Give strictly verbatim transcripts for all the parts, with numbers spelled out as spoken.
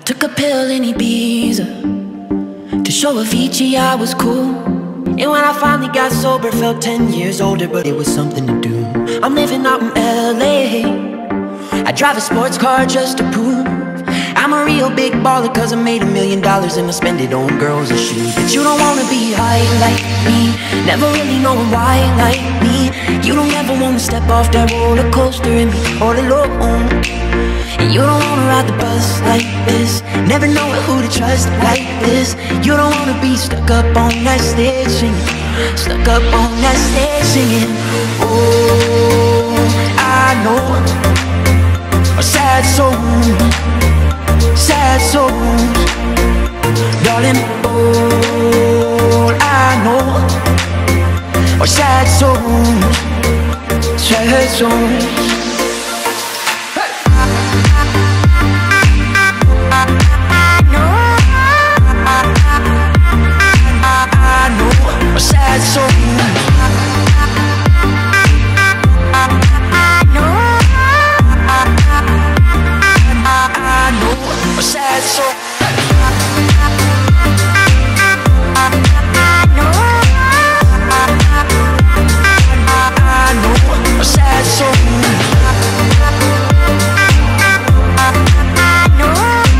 Took a pill in Ibiza to show Avicii I was cool. And when I finally got sober, felt ten years older, but it was something to do. I'm living out in L A. I drive a sports car just to prove I'm a real big baller, cause I made a million dollars and I spend it on girls and shoes. But you don't wanna be high like me, never really knowing why like me. You don't ever wanna step off that roller coaster and be all alone. And you don't wanna ride the bus like this, never know who to trust like this. You don't wanna be stuck up on that stage singing, stuck up on that stage singing. Oh, I know a sad soul, sad souls, darling. All I know are sad souls, sad souls. Sad soul, I know, I know, a sad soul. I know, I know, a sad soul. I know,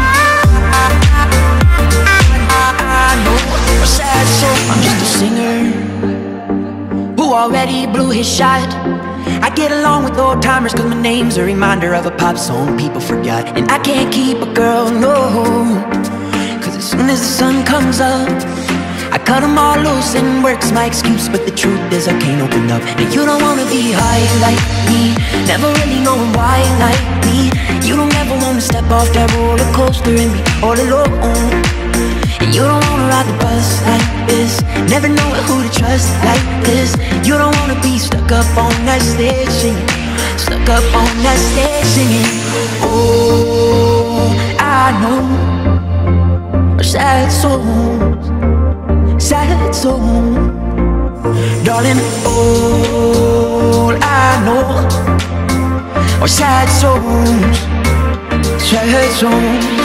I know, a sad soul. I'm just a singer who already blew his shot. I get along with old timers cause my name's a reminder of a pop song people forgot. And I can't keep a girl, no, cause as soon as the sun comes up I cut them all loose and work's my excuse. But the truth is I can't open up. And you don't wanna be high like me, never really knowing why like me. You don't ever wanna step off that roller coaster and be all alone. And you don't wanna ride the bus like this, never know who to trust like this. You don't wanna be stuck up on that stage singing, stuck up on that stage singing. Oh, I know sad souls, sad souls, darling. All I know are sad souls, sad souls.